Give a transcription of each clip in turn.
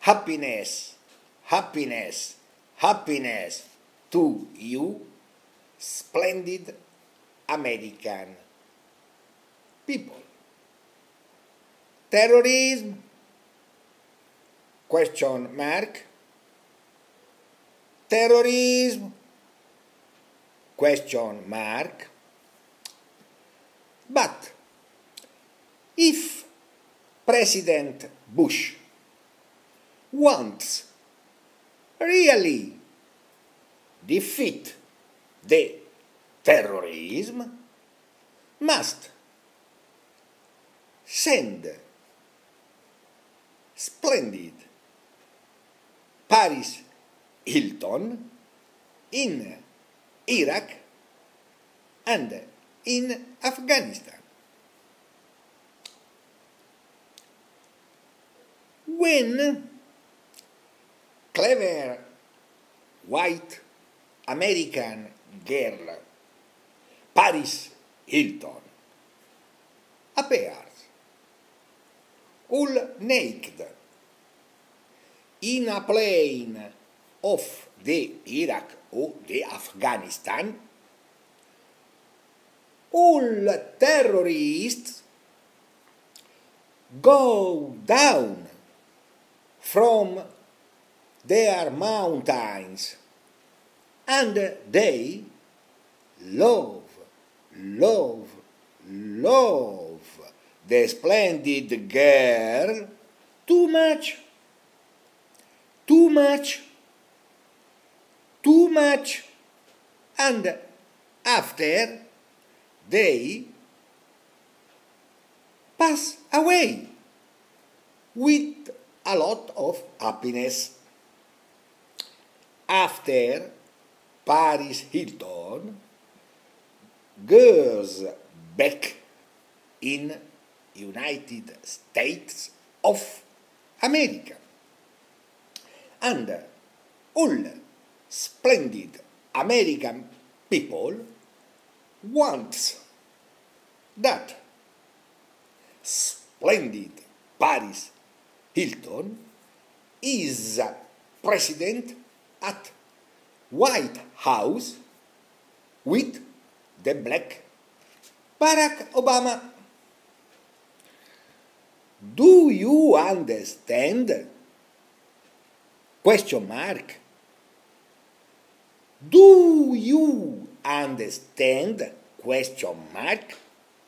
Happiness, happiness, happiness to you, splendid American people. Terrorism? Question mark. Terrorism? Question mark. But if President Bush wants really defeat the terrorism, must send splendid Paris Hilton in Iraq and in Afghanistan. When clever white American girl Paris Hilton appears all naked in a plane of the Iraq or the Afghanistan, all terrorists go down from their mountains and they love the splendid girl too much, and after they pass away with a lot of happiness. After Paris Hilton goes back in United States of America, and all splendid American people want that splendid Paris Hilton is president at White House with the black Barack Obama. Do you understand? Question mark. Do you understand? Question mark.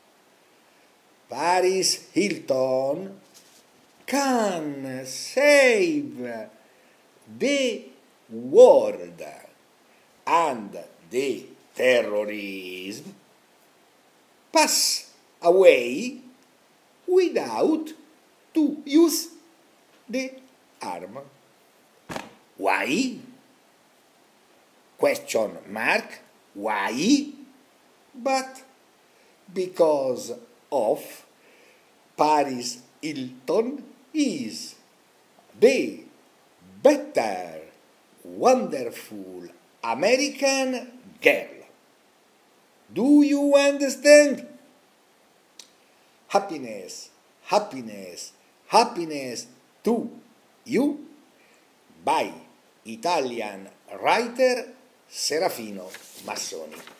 Paris Hilton can save the world and the terrorism pass away without to use the arm. Why? Question mark. Why? But because of Paris Hilton is the better, wonderful American girl. Do you understand? Happiness, happiness, happiness to you by Italian writer Serafino Massoni.